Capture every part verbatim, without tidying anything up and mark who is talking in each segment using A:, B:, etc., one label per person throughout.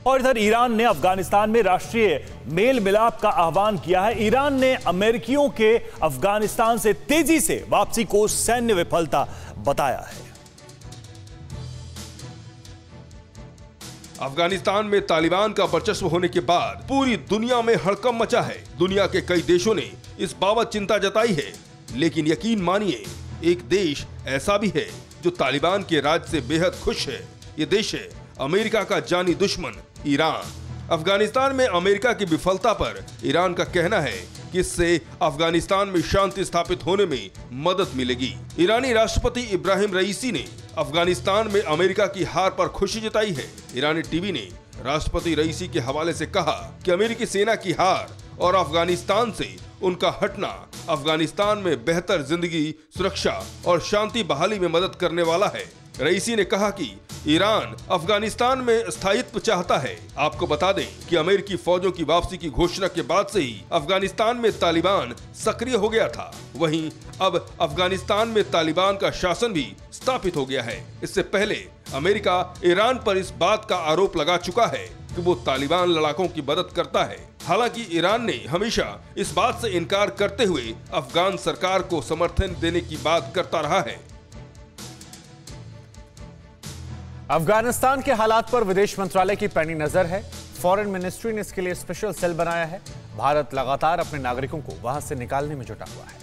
A: और इधर ईरान ने अफगानिस्तान में राष्ट्रीय मेल मिलाप का आह्वान किया है। ईरान ने अमेरिकियों के अफगानिस्तान से तेजी से वापसी को सैन्य विफलता बताया है।
B: अफगानिस्तान में तालिबान का वर्चस्व होने के बाद पूरी दुनिया में हड़कंप मचा है। दुनिया के कई देशों ने इस बाबत चिंता जताई है, लेकिन यकीन मानिए एक देश ऐसा भी है जो तालिबान के राज से बेहद खुश है। ये देश है अमेरिका का जानी दुश्मन ईरान। अफगानिस्तान में अमेरिका की विफलता पर ईरान का कहना है कि इससे अफगानिस्तान में शांति स्थापित होने में मदद मिलेगी। ईरानी राष्ट्रपति इब्राहिम रईसी ने अफगानिस्तान में अमेरिका की हार पर खुशी जताई है। ईरानी टीवी ने राष्ट्रपति रईसी के हवाले से कहा कि अमेरिकी सेना की हार और अफगानिस्तान से उनका हटना अफगानिस्तान में बेहतर जिंदगी, सुरक्षा और शांति बहाली में मदद करने वाला है। रईसी ने कहा कि ईरान अफगानिस्तान में स्थायित्व चाहता है। आपको बता दें कि अमेरिकी फौजों की वापसी की घोषणा के बाद से ही अफगानिस्तान में तालिबान सक्रिय हो गया था। वहीं अब अफगानिस्तान में तालिबान का शासन भी स्थापित हो गया है। इससे पहले अमेरिका ईरान पर इस बात का आरोप लगा चुका है कि वो तालिबान लड़ाकों की मदद करता है। हालांकि ईरान ने हमेशा इस बात से इनकार करते हुए अफगान सरकार को समर्थन देने की बात करता रहा है।
A: अफगानिस्तान के हालात पर विदेश मंत्रालय की पैनी नजर है। फॉरेन मिनिस्ट्री ने इसके लिए स्पेशल सेल बनाया है। भारत लगातार अपने नागरिकों को वहां से निकालने में जुटा हुआ है।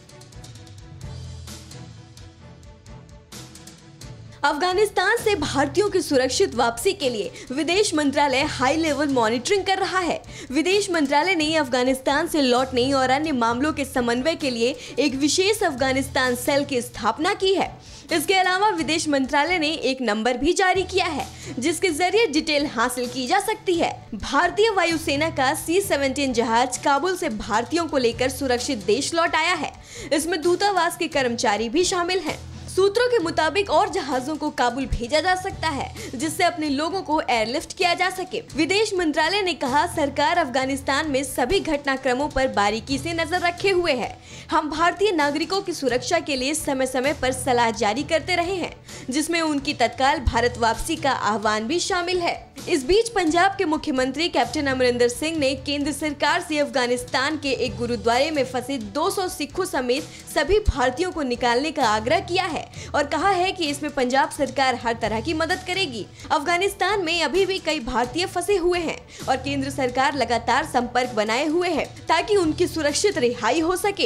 C: अफगानिस्तान से भारतीयों की सुरक्षित वापसी के लिए विदेश मंत्रालय हाई लेवल मॉनिटरिंग कर रहा है। विदेश मंत्रालय ने अफगानिस्तान से लौटने और अन्य मामलों के समन्वय के लिए एक विशेष अफगानिस्तान सेल की स्थापना की है। इसके अलावा विदेश मंत्रालय ने एक नंबर भी जारी किया है जिसके जरिए डिटेल हासिल की जा सकती है। भारतीय वायुसेना का सी सेवनटीन जहाज काबुल से भारतीयों को लेकर सुरक्षित देश लौट आया है। इसमें दूतावास के कर्मचारी भी शामिल हैं। सूत्रों के मुताबिक और जहाजों को काबुल भेजा जा सकता है जिससे अपने लोगों को एयरलिफ्ट किया जा सके। विदेश मंत्रालय ने कहा, सरकार अफगानिस्तान में सभी घटनाक्रमों पर बारीकी से नजर रखे हुए है। हम भारतीय नागरिकों की सुरक्षा के लिए समय समय पर सलाह जारी करते रहे हैं, जिसमें उनकी तत्काल भारत वापसी का आह्वान भी शामिल है। इस बीच पंजाब के मुख्यमंत्री कैप्टन अमरिंदर सिंह ने केंद्र सरकार से अफगानिस्तान के एक गुरुद्वारे में फंसे दो सौ सिखों समेत सभी भारतीयों को निकालने का आग्रह किया है और कहा है कि इसमें पंजाब सरकार हर तरह की मदद करेगी। अफगानिस्तान में अभी भी कई भारतीय फंसे हुए हैं और केंद्र सरकार लगातार संपर्क बनाए हुए है ताकि उनकी सुरक्षित रिहाई हो सके।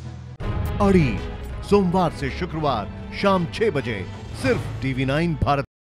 D: अड़ी सोमवार से शुक्रवार शाम छह बजे सिर्फ टीवी नाइन भारत